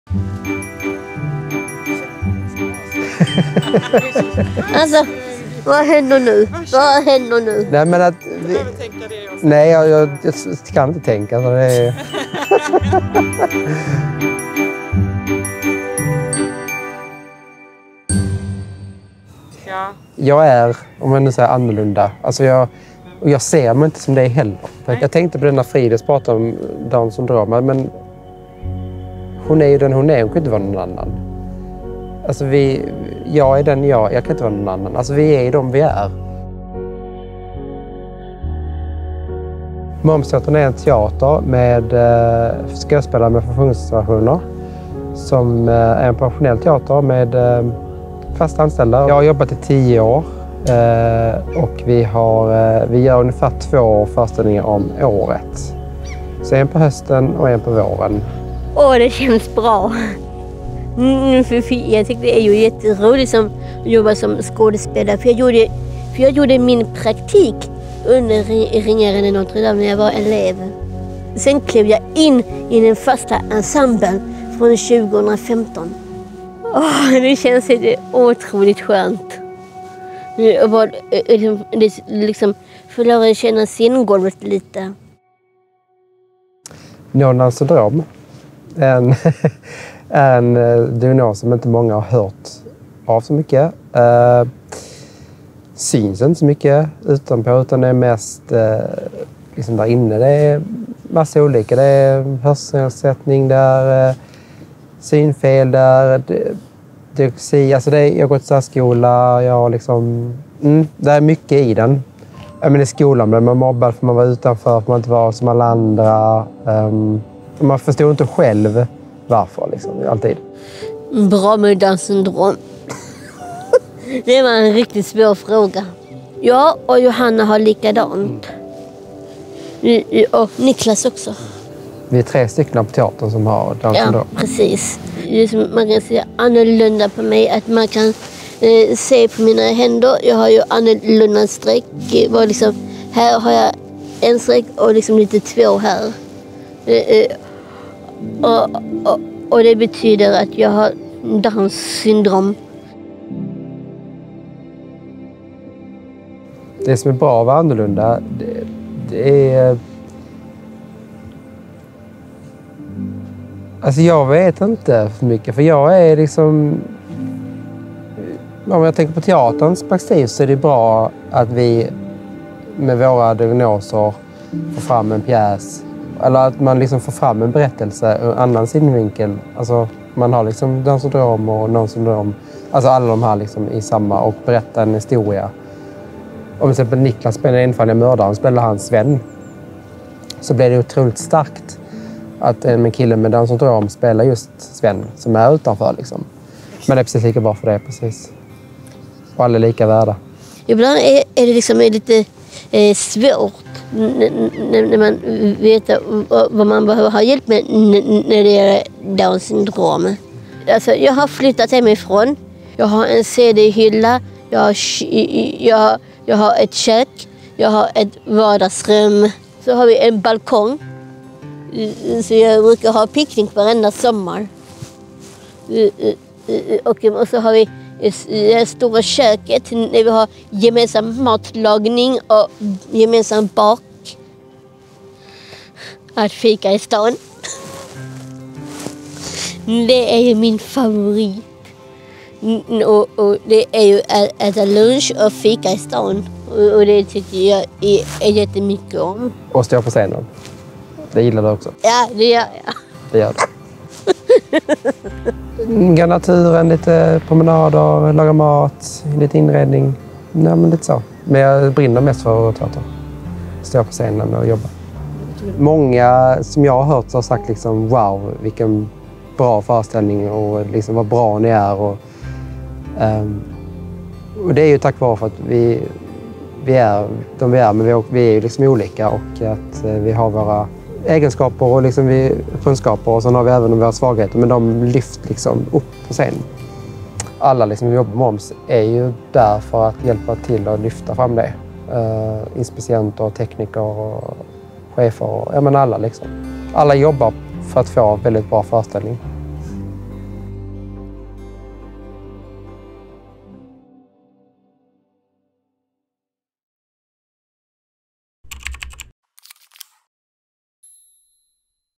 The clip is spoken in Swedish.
Alltså, vad händer nu? Vad händer nu? Nej, men att... Nej, jag kan inte tänka. Så det är... Jag är, om jag nu säger, annorlunda. Alltså jag ser mig inte som det heller. Jag tänkte på denna Frides prata om Downs syndrom, men hon är ju den hon är, hon kan inte vara någon annan. Alltså jag är den jag kan inte vara någon annan. Alltså vi är de vi är. Momsteatern är en teater med skådespelare med funktionsvariationer som är en professionell teater med fast anställda. Jag har jobbat i 10 år och vi gör ungefär 2 föreställningar om året. Så en på hösten och en på våren. Det känns bra. Jag tycker det är ju jätteroligt att jobba som skådespelare. För jag gjorde min praktik under Ringaren i Notre Dame när jag var elev. Sen klev jag in i den fasta ensemblen från 2015. Det känns otroligt skönt. Liksom förlora känna scenegolvet lite. Downs syndrom är en diagnos som inte många har hört av så mycket. Syns inte så mycket utanpå, utan det är mest liksom där inne. Det är massa olika. Det är hörselnedsättning, det är synfel, det är dyslexi. Alltså jag har gått till skola, jag har liksom... det är mycket i den. Jag menar, i skolan blev man mobbad för man var utanför, för man inte var som alla andra. Man förstod inte själv varför, liksom, alltid. Bra med Downs syndrom. Det var en riktigt svår fråga. Jag och Johanna har likadant. Och Niklas också. Vi är 3 stycken på teatern som har Downs syndrom. Ja, precis. Man kan se annorlunda på mig. Att man kan se på mina händer. Jag har ju annorlunda streck. Liksom, här har jag en streck och liksom lite 2 här. Och det betyder att jag har Downs syndrom. Det som är bra att vara annorlunda, det är... Alltså jag vet inte för mycket, för jag är liksom... Om jag tänker på teaterns perspektiv så är det bra att vi med våra diagnoser får fram en pjäs. Eller att man liksom får fram en berättelse ur en annan synvinkel. Alltså man har liksom Downs syndrom och någon syndrom. Alltså alla de här liksom i samma, och berättar en historia. Om till exempel Niklas spelar Enfaldiga mördaren, spelar hans vän. Så blir det otroligt starkt att en kille med Downs syndrom spelar just Sven som är utanför. Liksom. Men det är precis lika bra för det, precis. Och alla är lika värda. Ibland är det liksom lite svårt när man vet vad man behöver ha hjälp med när det är Downs syndrom. Alltså, jag har flyttat hemifrån. Jag har en CD-hylla. Jag har ett kök. Jag har ett vardagsrum. Så har vi en balkong. Så jag brukar ha picknick varenda sommar. Och så har vi det stora köket där vi har gemensam matlagning och gemensam bak. Att fika i stan. Det är ju min favorit. Och det är ju att äta lunch och fika i stan. Och det tycker jag är jättemycket om. Och stå på scenen. Det gillar du också? Ja, det gör jag. Det gör du. Gå naturen, lite promenader, laga mat, lite inredning. Ja, men lite så. Men jag brinner mest för teater. Stå på scenen och jobba. Många som jag har hört har sagt liksom, wow, vilken bra föreställning och liksom vad bra ni är. Och det är ju tack vare för att vi är de vi är, men vi är ju liksom olika, och att vi har våra egenskaper och liksom kunskaper, och sen har vi även våra svagheter, men de lyfts liksom upp på scen. Alla liksom som jobbar med moms är ju där för att hjälpa till att lyfta fram det. Inspicienter, tekniker och chefer, och, ja, men alla liksom. Alla jobbar för att få en väldigt bra föreställning.